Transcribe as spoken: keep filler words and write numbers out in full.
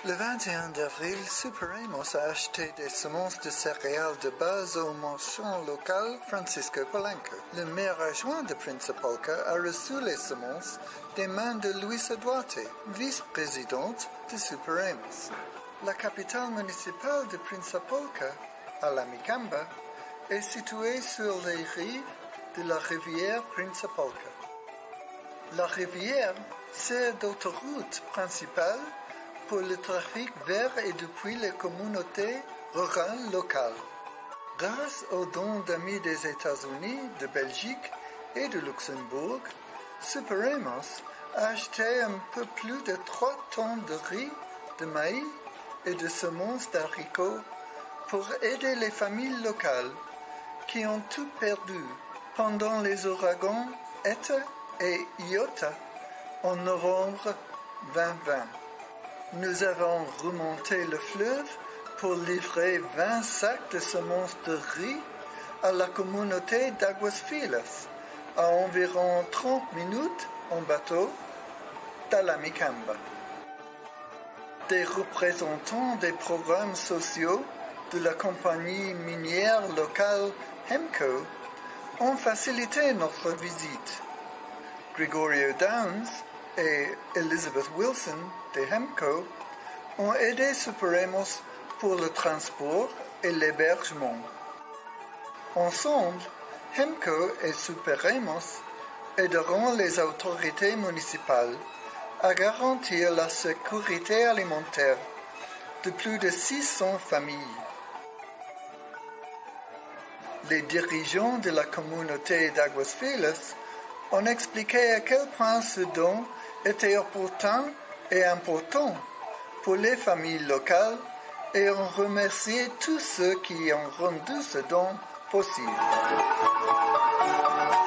Le vingt et un avril, Superamos a acheté des semences de céréales de base au marchand local Francisco Polanco. Le maire adjoint de Principalca a reçu les semences des mains de Luisa Duarte, vice-présidente de Superamos. La capitale municipale de Principalca, Alamicamba, est située sur les rives de la rivière Principalca. La rivière sert d'autoroute principale pour le trafic vers et depuis les communautés rurales locales. Grâce aux dons d'amis des États-Unis, de Belgique et de Luxembourg, Superamos a acheté un peu plus de trois tonnes de riz, de maïs et de semences d'haricots pour aider les familles locales qui ont tout perdu pendant les ouragans Eta et Iota en novembre vingt vingt. Nous avons remonté le fleuve pour livrer vingt sacs de semences de riz à la communauté d'Aguas Filas, à environ trente minutes en bateau d'Alamicamba. Des représentants des programmes sociaux de la compagnie minière locale Hemco ont facilité notre visite. Gregorio Downs et Elizabeth Wilson de Hemco ont aidé Superamos pour le transport et l'hébergement. Ensemble, Hemco et Superamos aideront les autorités municipales à garantir la sécurité alimentaire de plus de six cents familles. Les dirigeants de la communauté d'Aguas Filas ont expliqué à quel point ce don était opportun et important pour les familles locales et ont remercié tous ceux qui ont rendu ce don possible.